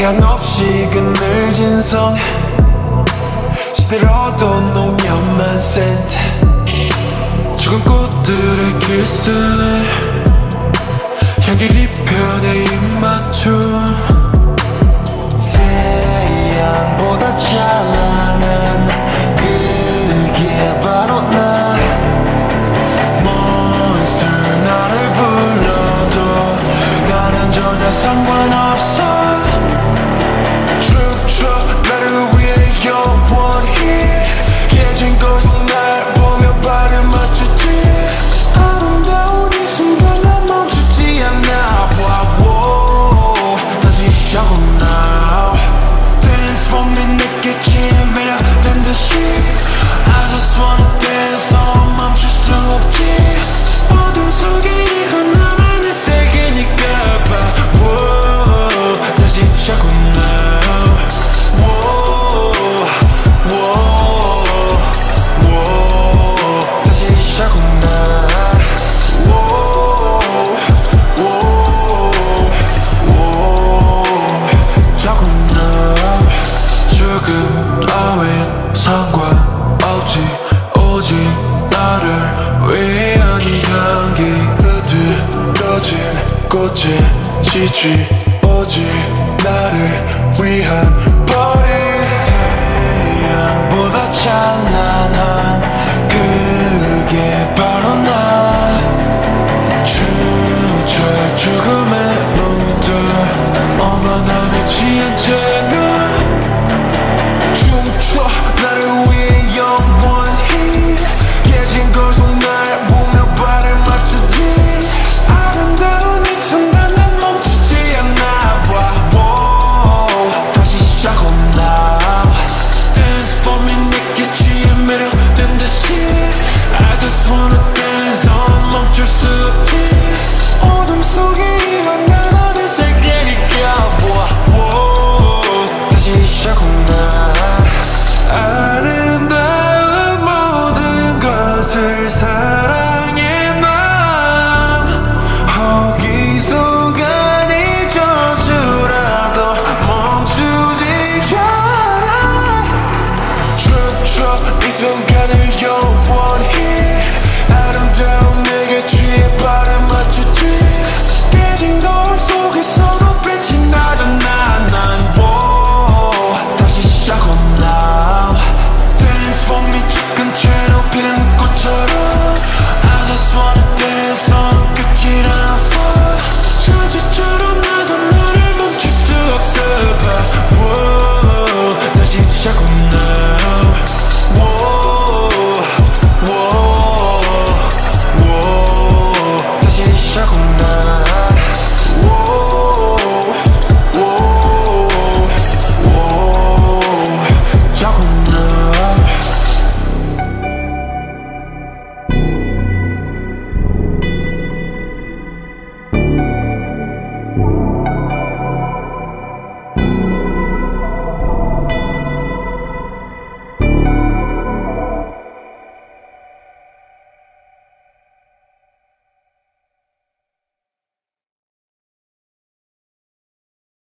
태양 없이 그늘진 성 시들어도 농염한 센트 죽은 꽃들의 키스에 향기를 입혀 내 입맞춤 태양보다 찬란한 그게 바로 나 Monster 나를 불러도 나는 전혀 상관없어 나를 위해 영원히 깨진 곳은 날 보며 발을 맞추지 아름다운 이 순간 난 멈추지 않아 wow, 다시 시작은 now Dance for me 느껴진 매력된 듯이 I just wanna dance 멈출 수 없지 어둠 속에 이건 나만의 세계니까 봐 wow, 다시 시작은 now 상관없지 오직 나를 위한 이 향기 으드러진 꽃에 지지 오직 나를 위한 party 태양보다 찬란한 그게